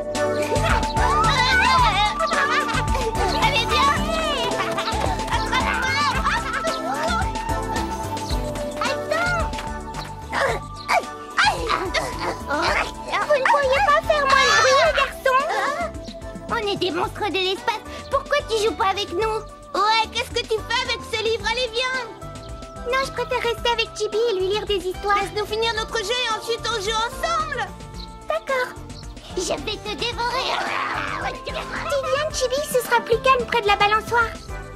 Allez, viens. Vous ne pourriez pas faire moins de bruit, garçon? On est des monstres de l'espace. Pourquoi tu joues pas avec nous? Ouais, qu'est-ce que tu fais avec ce livre? Allez, viens. Non, je préfère rester avec Chibi et lui lire des histoires. Laisse-nous finir notre jeu et ensuite on joue ensemble. D'accord. Je vais te dévorer. Viviane, Chibi, ce sera plus calme près de la balançoire.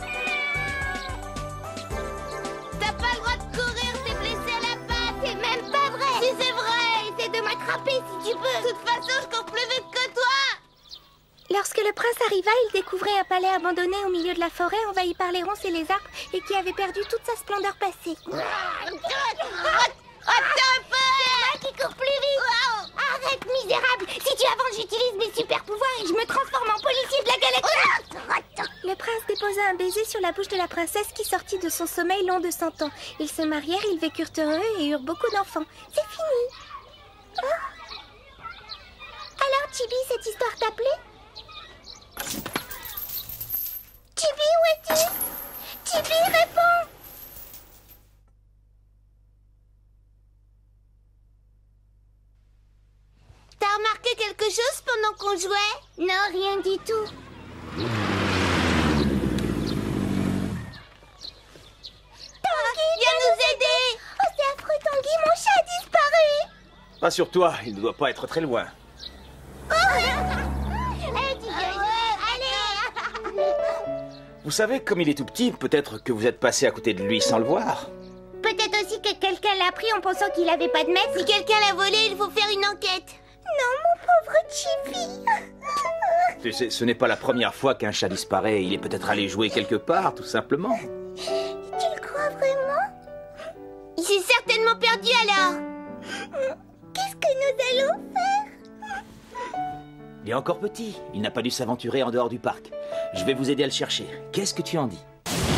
T'as pas le droit de courir, t'es blessé à la patte. C'est même pas vrai. Si c'est vrai, essaie de m'attraper si tu peux. De toute façon, je cours plus vite que toi. Lorsque le prince arriva, il découvrait un palais abandonné au milieu de la forêt, envahi par les ronces et les arbres, et qui avait perdu toute sa splendeur passée. Attends un peu. C'est moi qui cours plus vite. Arrête, misérable. Si tu avances, j'utilise mes super pouvoirs et je me transforme en policier de la galaxie. Le prince déposa un baiser sur la bouche de la princesse qui sortit de son sommeil long de 100 ans. Ils se marièrent, ils vécurent heureux et eurent beaucoup d'enfants. C'est fini. Oh. Alors, Chibi, cette histoire t'a plu? Chibi, où es-tu? Chibi, réponds! T'as remarqué quelque chose pendant qu'on jouait? Non, rien du tout. Tanguy, viens nous aider! Oh, c'est affreux, Tanguy, mon chat a disparu! Pas sur toi, il ne doit pas être très loin. Vous savez, comme il est tout petit, peut-être que vous êtes passé à côté de lui sans le voir. Peut-être aussi que quelqu'un l'a pris en pensant qu'il n'avait pas de maître. Si quelqu'un l'a volé, il faut faire une enquête. Non, mon pauvre Chibi. Tu sais, ce n'est pas la première fois qu'un chat disparaît. Il est peut-être allé jouer quelque part, tout simplement. Tu le crois vraiment? Il s'est certainement perdu alors. Qu'est-ce que nous allons faire? Il est encore petit. Il n'a pas dû s'aventurer en dehors du parc. Je vais vous aider à le chercher. Qu'est-ce que tu en dis?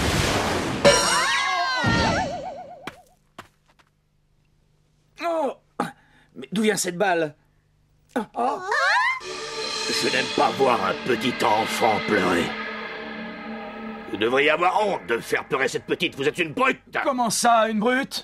Oh! Mais d'où vient cette balle? Oh! Je n'aime pas voir un petit enfant pleurer. Vous devriez avoir honte de faire pleurer cette petite. Vous êtes une brute. Comment ça, une brute?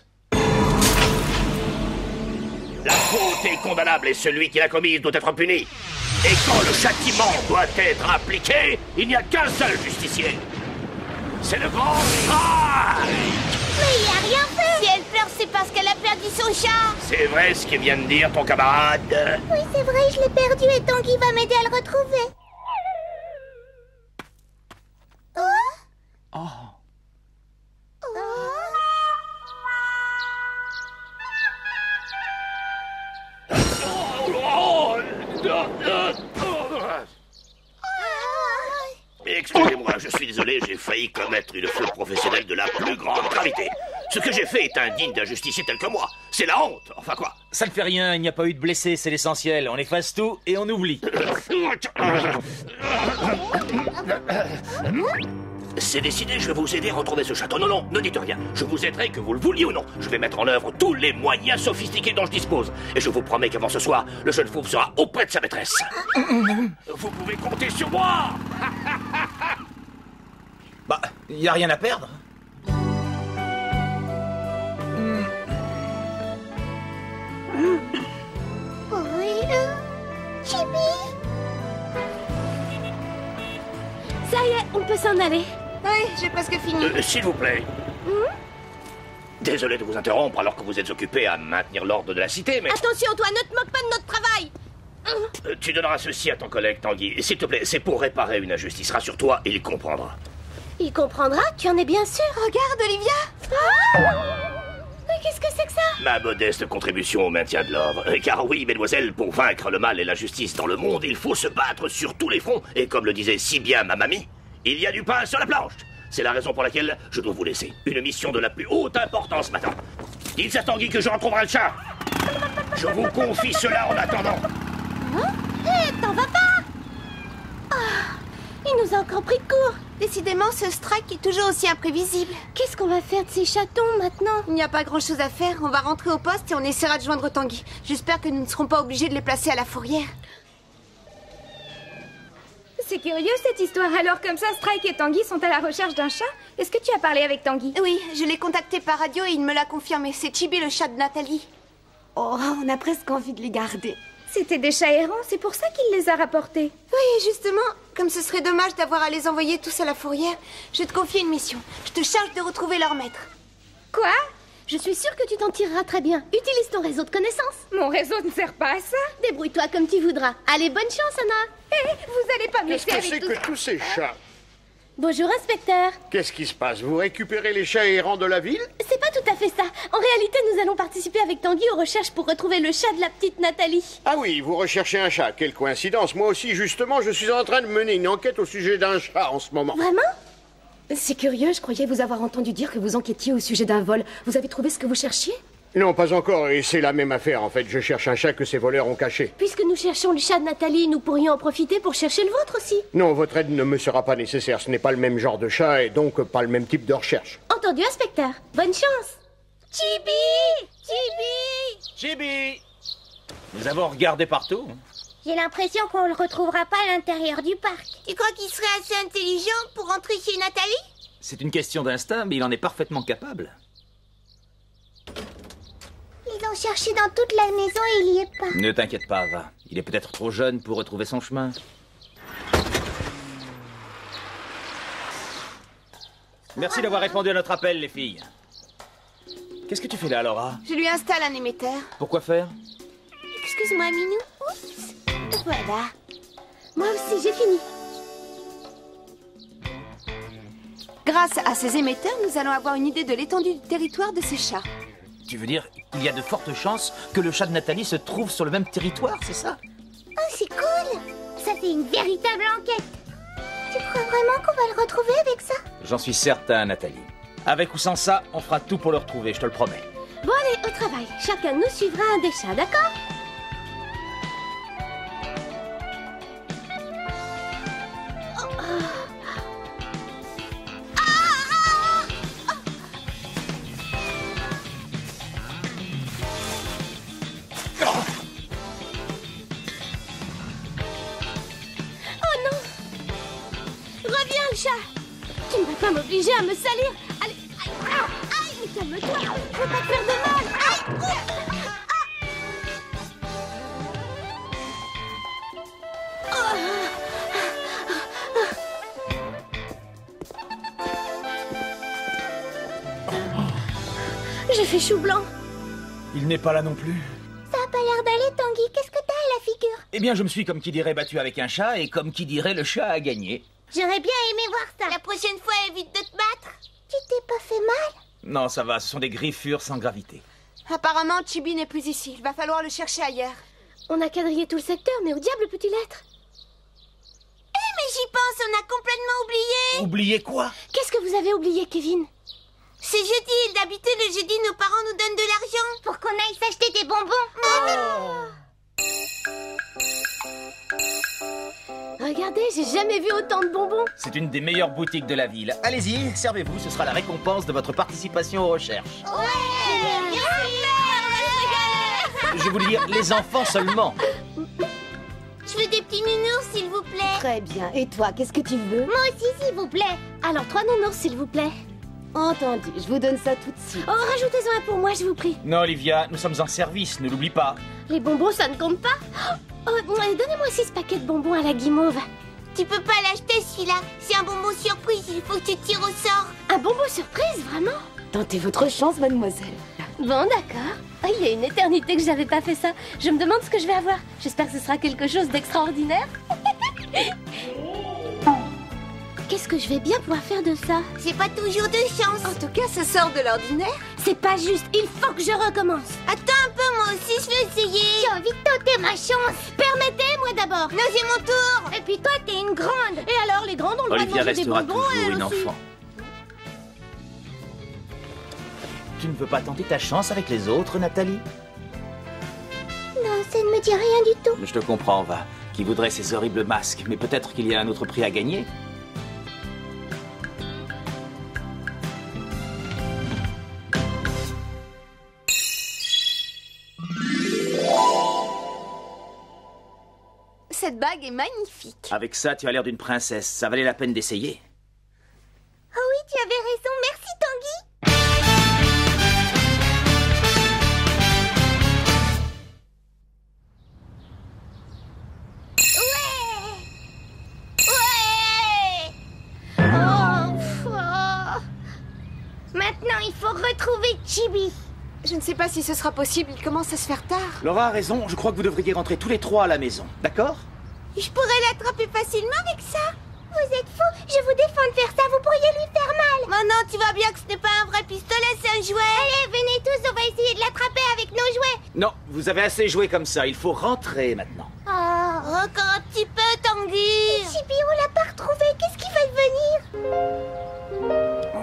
La faute est condamnable et celui qui l'a commise doit être puni. Et quand le châtiment doit être appliqué, il n'y a qu'un seul justicier. C'est le grand Strike. Mais il a rien fait. Si elle pleure, c'est parce qu'elle a perdu son chat. C'est vrai ce que vient de dire ton camarade? Oui, c'est vrai, je l'ai perdu et Tanguy va m'aider à le retrouver. Oh. Excusez-moi, je suis désolé, j'ai failli commettre une faute professionnelle de la plus grande gravité. Ce que j'ai fait est indigne d'un justicier tel que moi. C'est la honte, enfin quoi. Ça ne fait rien, il n'y a pas eu de blessés, c'est l'essentiel. On efface tout et on oublie. C'est décidé, je vais vous aider à retrouver ce château. Non, non, ne dites rien. Je vous aiderai que vous le vouliez ou non. Je vais mettre en œuvre tous les moyens sophistiqués dont je dispose. Et je vous promets qu'avant ce soir, le jeune fauve sera auprès de sa maîtresse. Vous pouvez compter sur moi. Bah, il n'y a rien à perdre. Oui, Chibi. Ça y est, on peut s'en aller. Oui, j'ai presque fini. S'il vous plaît. Désolé de vous interrompre alors que vous êtes occupé à maintenir l'ordre de la cité, mais... Attention, toi, ne te moque pas de notre travail. Tu donneras ceci à ton collègue Tanguy. S'il te plaît, c'est pour réparer une injustice. Rassure-toi, il comprendra. Il comprendra, tu en es bien sûr. Regarde, Olivia. Mais qu'est-ce que c'est que ça? Ma modeste contribution au maintien de l'ordre. Car oui, mesdemoiselles, pour vaincre le mal et l'injustice dans le monde, il faut se battre sur tous les fronts. Et comme le disait si bien ma mamie, il y a du pain sur la planche. C'est la raison pour laquelle je dois vous laisser. Une mission de la plus haute importance maintenant. Dites à Tanguy que je retrouverai le chat. Je vous confie cela en attendant. T'en vas pas. Il nous a encore pris de court. Décidément, ce strike est toujours aussi imprévisible. Qu'est-ce qu'on va faire de ces chatons maintenant? Il n'y a pas grand-chose à faire. On va rentrer au poste et on essaiera de joindre Tanguy. J'espère que nous ne serons pas obligés de les placer à la fourrière. c'est curieux cette histoire. Alors comme ça, Strike et Tanguy sont à la recherche d'un chat. Est-ce que tu as parlé avec Tanguy? Oui, je l'ai contacté par radio et il me l'a confirmé. C'est Chibi, le chat de Nathalie. Oh, on a presque envie de les garder. C'était des chats errants, c'est pour ça qu'il les a rapportés. Oui, justement, comme ce serait dommage d'avoir à les envoyer tous à la fourrière, je vais te confier une mission. Je te charge de retrouver leur maître. Quoi? Je suis sûre que tu t'en tireras très bien. Utilise ton réseau de connaissances. Mon réseau ne sert pas à ça. Débrouille-toi comme tu voudras. Allez, bonne chance, Anna. Hé, vous allez pas me Qu'est-ce laisser que c'est avec tout que ça. tous ces chats? Bonjour, inspecteur. Qu'est-ce qui se passe? Vous récupérez les chats errants de la ville? C'est pas tout à fait ça. En réalité, nous allons participer avec Tanguy aux recherches pour retrouver le chat de la petite Nathalie. Ah oui, vous recherchez un chat. Quelle coïncidence. Moi aussi, justement, je suis en train de mener une enquête au sujet d'un chat en ce moment. Vraiment? C'est curieux, je croyais vous avoir entendu dire que vous enquêtiez au sujet d'un vol. Vous avez trouvé ce que vous cherchiez? Non, pas encore, et c'est la même affaire, en fait. Je cherche un chat que ces voleurs ont caché. Puisque nous cherchons le chat de Nathalie, nous pourrions en profiter pour chercher le vôtre aussi. Non, votre aide ne me sera pas nécessaire. Ce n'est pas le même genre de chat, et donc pas le même type de recherche. Entendu, inspecteur. Bonne chance. Chibi! Chibi! Chibi! Nous avons regardé partout. J'ai l'impression qu'on le retrouvera pas à l'intérieur du parc. Tu crois qu'il serait assez intelligent pour rentrer chez Nathalie? C'est une question d'instinct, mais il en est parfaitement capable. Ils ont cherché dans toute la maison et il y est pas. Ne t'inquiète pas, va. Il est peut-être trop jeune pour retrouver son chemin. Merci d'avoir répondu à notre appel, les filles. Qu'est-ce que tu fais là, Laura? Je lui installe un émetteur. Pourquoi faire? Excuse-moi, Minou. Oups. Voilà. Moi aussi, j'ai fini. Grâce à ces émetteurs, nous allons avoir une idée de l'étendue du territoire de ces chats. Tu veux dire qu'il y a de fortes chances que le chat de Nathalie se trouve sur le même territoire, c'est ça? Oh, c'est cool. Ça fait une véritable enquête. Tu crois vraiment qu'on va le retrouver avec ça? J'en suis certain, Nathalie. Avec ou sans ça, on fera tout pour le retrouver, je te le promets. Bon, allez, au travail. Chacun de nous suivra un des chats, d'accord? Reviens, le chat! Tu ne vas pas m'obliger à me salir! Allez! Aïe! Aïe! Mais calme-toi! Je veux pas te faire de mal! Aïe! J'ai fait chou blanc! Il n'est pas là non plus. Ça a pas l'air d'aller, Tanguy. Qu'est-ce que t'as à la figure? Eh bien, je me suis, comme qui dirait, battu avec un chat, et comme qui dirait, le chat a gagné. J'aurais bien aimé voir ça. La prochaine fois, évite de te battre! Tu t'es pas fait mal? Non, ça va, ce sont des griffures sans gravité. Apparemment, Chibi n'est plus ici. Il va falloir le chercher ailleurs. On a quadrillé tout le secteur, mais où diable peut-il être? Mais j'y pense, on a complètement oublié. Oubliez quoi? Qu'est-ce que vous avez oublié, Kevin? C'est jeudi. D'habitude, le jeudi, nos parents nous donnent de l'argent. Pour qu'on aille s'acheter des bonbons. Regardez, j'ai jamais vu autant de bonbons! C'est une des meilleures boutiques de la ville. Allez-y, servez-vous, ce sera la récompense de votre participation aux recherches. Je vous dire, les enfants seulement. Je veux des petits nounours, s'il vous plaît! Très bien. Et toi, qu'est-ce que tu veux? Moi aussi, s'il vous plaît. Alors, 3 nounours, s'il vous plaît. Entendu, je vous donne ça tout de suite. Oh, rajoutez-en un pour moi, je vous prie. Non, Olivia, nous sommes en service, ne l'oublie pas. Les bonbons, ça ne compte pas? Oh, donnez-moi 6 paquets de bonbons à la guimauve. Tu peux pas l'acheter, celui-là. C'est un bonbon surprise. Il faut que tu tires au sort. Un bonbon surprise, vraiment? Tentez votre chance, mademoiselle. Bon, d'accord. Oh, il y a une éternité que j'avais pas fait ça. Je me demande ce que je vais avoir. J'espère que ce sera quelque chose d'extraordinaire. Qu'est-ce que je vais bien pouvoir faire de ça? J'ai pas toujours de chance. En tout cas, ça sort de l'ordinaire. C'est pas juste, il faut que je recommence. Attends un peu, moi aussi, je vais essayer. J'ai envie de tenter ma chance. Permettez-moi d'abord. Non, c'est mon tour. Et puis toi, t'es une grande. Et alors, les grandes ont le droit de Olivia manger des restera bonbons toujours et une aussi. enfant. Tu ne veux pas tenter ta chance avec les autres, Nathalie? Non, ça ne me dit rien du tout. Je te comprends, va. Qui voudrait ces horribles masques, mais peut-être qu'il y a un autre prix à gagner. Cette bague est magnifique. Avec ça, tu as l'air d'une princesse. Ça valait la peine d'essayer. Oh oui, tu avais raison. Merci, Tanguy. Maintenant, il faut retrouver Chibi. Je ne sais pas si ce sera possible, il commence à se faire tard. Laura a raison, je crois que vous devriez rentrer tous les trois à la maison, d'accord? Je pourrais l'attraper facilement avec ça. Vous êtes fous, je vous défends de faire ça, vous pourriez lui faire mal. Maintenant, tu vois bien que ce n'est pas un vrai pistolet, c'est un jouet. Allez, venez tous, on va essayer de l'attraper avec nos jouets. Non, vous avez assez joué comme ça, il faut rentrer maintenant. Oh, Encore un petit peu, Tanguy. Chibi, on l'a pas retrouvé, qu'est-ce qui va devenir?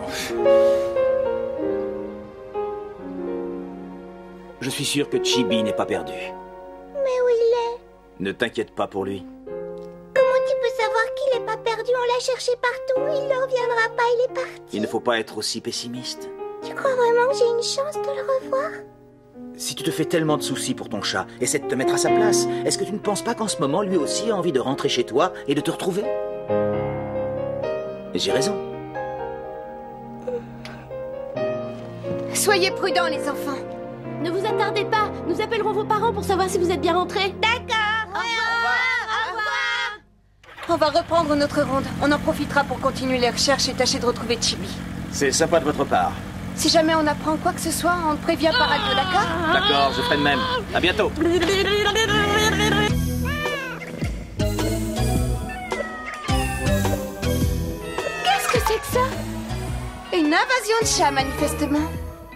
Je suis sûr que Chibi n'est pas perdu. Mais où il est? Ne t'inquiète pas pour lui. Comment tu peux savoir qu'il est pas perdu? On l'a cherché partout, il ne reviendra pas, il est parti. Il ne faut pas être aussi pessimiste. Tu crois vraiment que j'ai une chance de le revoir? Si tu te fais tellement de soucis pour ton chat, essaie de te mettre à sa place. Est-ce que tu ne penses pas qu'en ce moment, lui aussi a envie de rentrer chez toi et de te retrouver? J'ai raison. Soyez prudents, les enfants. Ne vous attardez pas, nous appellerons vos parents pour savoir si vous êtes bien rentrés. D'accord. Au revoir. On va reprendre notre ronde. On en profitera pour continuer les recherches et tâcher de retrouver Chibi. C'est sympa de votre part. Si jamais on apprend quoi que ce soit, on te prévient par radio, d'accord? D'accord, je ferai de même. À bientôt. Qu'est-ce que c'est que ça? Une invasion de chats, manifestement.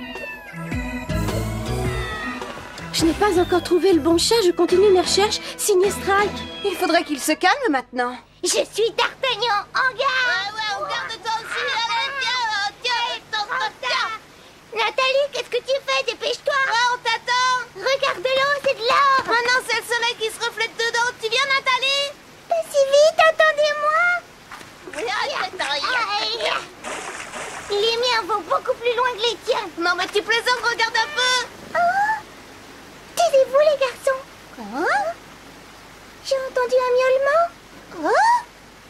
Je n'ai pas encore trouvé le bon chat, je continue mes recherches. Signé Strike. Il faudrait qu'il se calme maintenant. Je suis D'Artagnan, en garde. Ouais, on garde toi aussi. Allez, tiens. Nathalie, qu'est-ce que tu fais? Dépêche-toi. Ouais, on t'attend. Regarde l'eau, c'est de l'or. Maintenant, c'est le soleil qui se reflète dedans. Tu viens, Nathalie? Pas si vite, attendez-moi. Les miens vont beaucoup plus loin que les tiens. Non, mais tu plaisantes, regarde un peu. Oh, taisez-vous, les garçons. Hein? J'ai entendu un miaulement. Oh,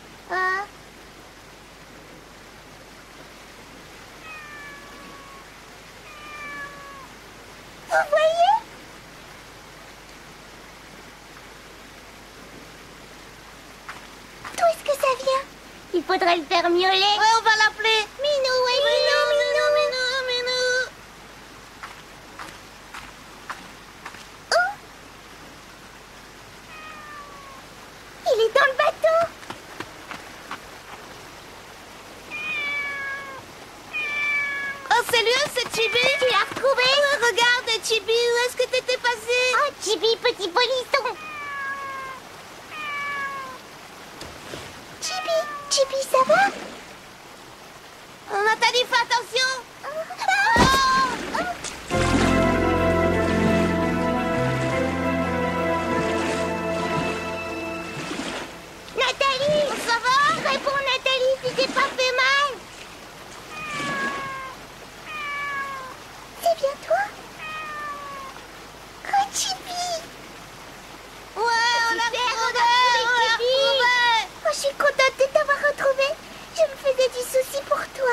vous voyez? D'où est-ce que ça vient? Il faudrait le faire miauler. Ouais, on va l'appeler. Minou, ouais, Minou. Il est dans le bateau. Oh, c'est lui, c'est Chibi. Tu l'as retrouvé? Regarde, Chibi, où est-ce que t'étais passé? Oh, Chibi, petit polisson. Chibi, ça va? Nathalie, fais attention. Nathalie, Ça va? réponds, Nathalie, tu t'es pas fait mal? C'est bien toi? Oh, Chibi. Ouais, on l'a Super, retrouvé. Oh, je suis contente de t'avoir retrouvé. Je me faisais du souci pour toi.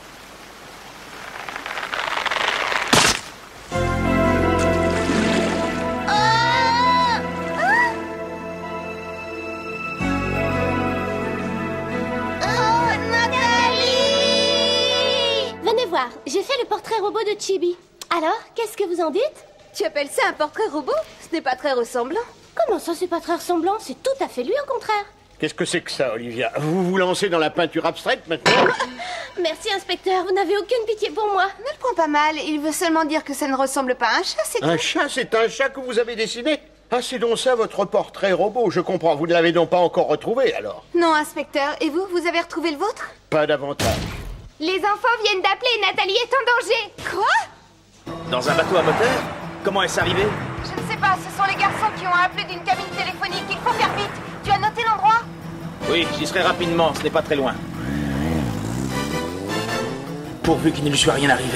Venez voir, j'ai fait le portrait robot de Chibi. Alors, qu'est-ce que vous en dites? Tu appelles ça un portrait robot? Ce n'est pas très ressemblant. Comment ça, c'est pas très ressemblant? C'est tout à fait lui, au contraire. Qu'est-ce que c'est que ça, Olivia? Vous vous lancez dans la peinture abstraite maintenant? Merci, inspecteur, vous n'avez aucune pitié pour moi. Ne le prends pas mal, il veut seulement dire que ça ne ressemble pas à un chat, c'est tout. Un chat, c'est un chat que vous avez dessiné? Ah, c'est donc ça votre portrait robot, je comprends. Vous ne l'avez donc pas encore retrouvé, alors? Non, inspecteur, et vous avez retrouvé le vôtre? Pas davantage. Les enfants viennent d'appeler, Nathalie est en danger. Quoi? Dans un bateau à moteur? Comment est-ce arrivé? Je ne sais pas, ce sont les garçons qui ont appelé d'une cabine téléphonique, il faut faire vite. Tu as noté l'endroit? Oui, j'y serai rapidement, ce n'est pas très loin. Pourvu qu'il ne lui soit rien arrivé.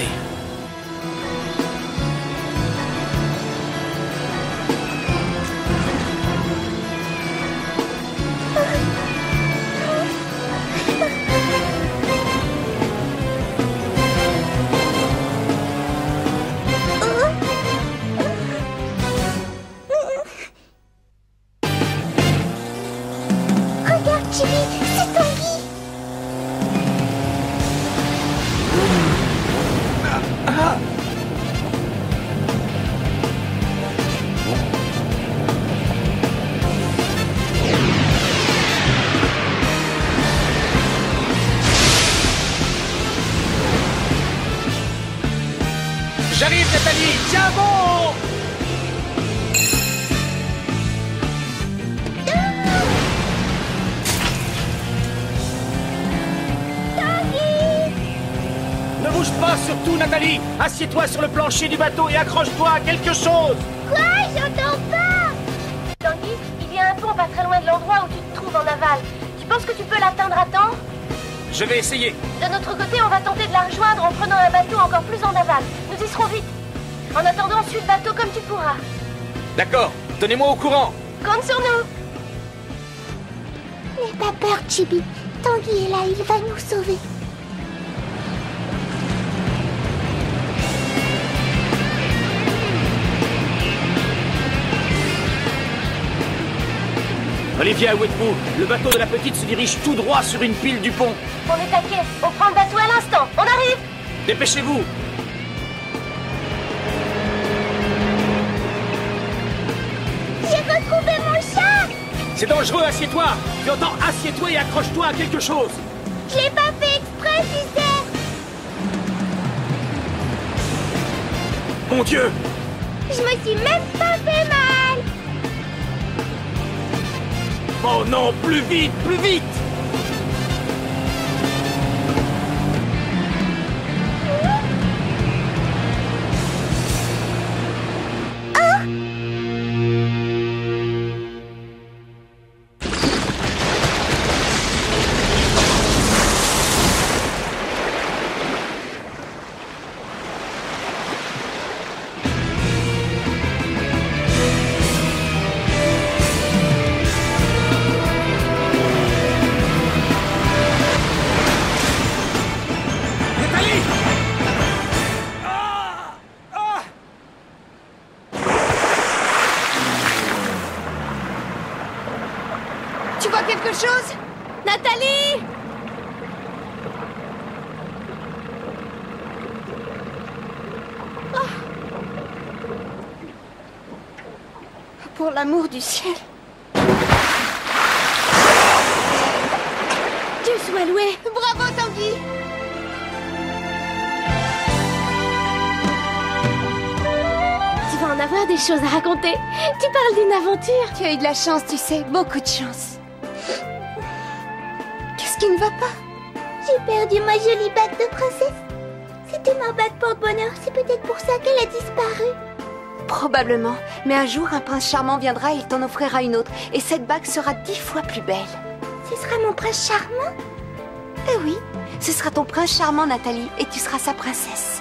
Chibi, c'est Tanguy. J'arrive, Nathalie. Tiens bon. Ne bouge pas, surtout, Nathalie. Assieds-toi sur le plancher du bateau et accroche-toi à quelque chose. Quoi? J'entends pas. Tanguy, il y a un pont pas très loin de l'endroit où tu te trouves en aval. Tu penses que tu peux l'atteindre à temps? Je vais essayer. De notre côté, on va tenter de la rejoindre en prenant un bateau encore plus en aval. Nous y serons vite. En attendant, suis le bateau comme tu pourras. D'accord. Tenez-moi au courant. Compte sur nous. N'aie pas peur, Chibi. Tanguy est là, il va nous sauver. Olivia, où êtes-vous? Le bateau de la petite se dirige tout droit sur une pile du pont. On est taqués. On prend le bateau à l'instant. On arrive. Dépêchez-vous. J'ai retrouvé mon chat. C'est dangereux, assieds-toi. Tu entends? Assieds-toi et accroche-toi à quelque chose. Je l'ai pas fait exprès, tu sais. Mon Dieu. Je me suis même pas fait mal. Oh non, plus vite, plus vite. Tu vois quelque chose? Nathalie! Pour l'amour du ciel. Dieu soit loué! Bravo, Tanguy! Tu vas en avoir des choses à raconter. Tu parles d'une aventure. Tu as eu de la chance, tu sais, beaucoup de chance. Qu'est-ce qui ne va pas? J'ai perdu ma jolie bague de princesse. C'était ma bague porte-bonheur. C'est peut-être pour ça qu'elle a disparu. Probablement. Mais un jour, un prince charmant viendra et il t'en offrira une autre. Et cette bague sera 10 fois plus belle. Ce sera mon prince charmant. Eh oui, ce sera ton prince charmant, Nathalie, et tu seras sa princesse.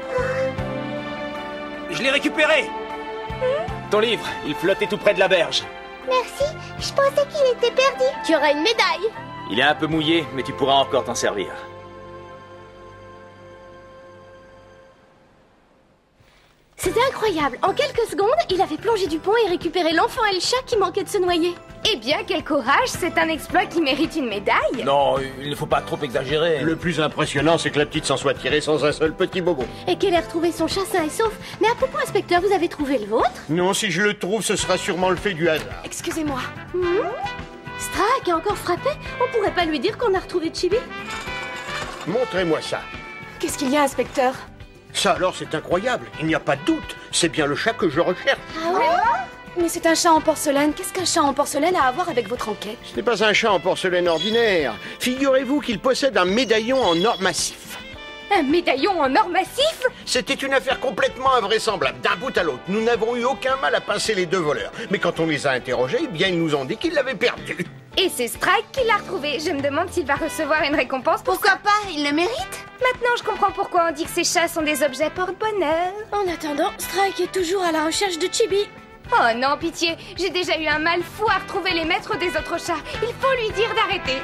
Je l'ai récupéré. Ton livre, il flottait tout près de la berge. Merci. Je pensais qu'il était perdu. Tu auras une médaille. Il est un peu mouillé, mais tu pourras encore t'en servir. C'était incroyable. En quelques secondes, il avait plongé du pont et récupéré l'enfant et le chat qui manquaient de se noyer. Eh bien, quel courage. C'est un exploit qui mérite une médaille. Non, il ne faut pas trop exagérer. Le plus impressionnant, c'est que la petite s'en soit tirée sans un seul petit bobo. Et qu'elle ait retrouvé son chat sain et sauf. Mais à propos, inspecteur, vous avez trouvé le vôtre? Non, si je le trouve, ce sera sûrement le fait du hasard. Excusez-moi. Strack est encore frappé. On pourrait pas lui dire qu'on a retrouvé Chibi? Montrez-moi ça. Qu'est-ce qu'il y a, inspecteur? Ça alors, c'est incroyable. Il n'y a pas de doute. C'est bien le chat que je recherche. Ah ouais? Mais c'est un chat en porcelaine. Qu'est-ce qu'un chat en porcelaine a à voir avec votre enquête? Ce n'est pas un chat en porcelaine ordinaire. Figurez-vous qu'il possède un médaillon en or massif. Un médaillon en or massif? C'était une affaire complètement invraisemblable, d'un bout à l'autre. Nous n'avons eu aucun mal à pincer les deux voleurs. Mais quand on les a interrogés, eh bien, ils nous ont dit qu'ils l'avaient perdu. Et c'est Strack qui l'a retrouvé. Je me demande s'il va recevoir une récompense pour Pourquoi pas? Il le mérite? Maintenant, je comprends pourquoi on dit que ces chats sont des objets porte-bonheur. En attendant, Strack est toujours à la recherche de Chibi. Oh non, pitié. J'ai déjà eu un mal fou à retrouver les maîtres des autres chats. Il faut lui dire d'arrêter.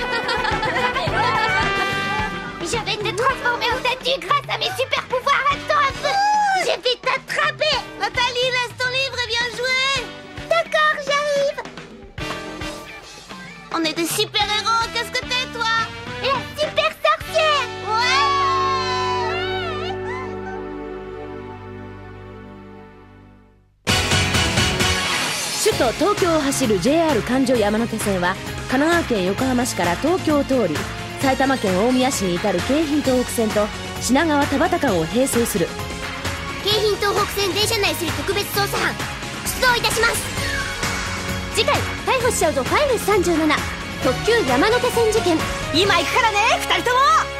Je vais te transformer en statue grâce à mes super pouvoirs. Attends un peu. Je vais t'attraper. Nathalie, laisse ton livre et viens jouer. D'accord, j'arrive. On est des super-héros. Qu'est-ce que t'es, toi? La super sorcière. Ouais. 首都東京を走る JR 環状山手線は神奈川県横浜市から東京を通り埼玉県大宮市に至る京浜東北線と品川田端間を並走する。 京浜東北線電車内する特別捜査班出動いたします。 次回逮捕しちゃうぞファイル37特急山手線事件。 今行くからね2人とも。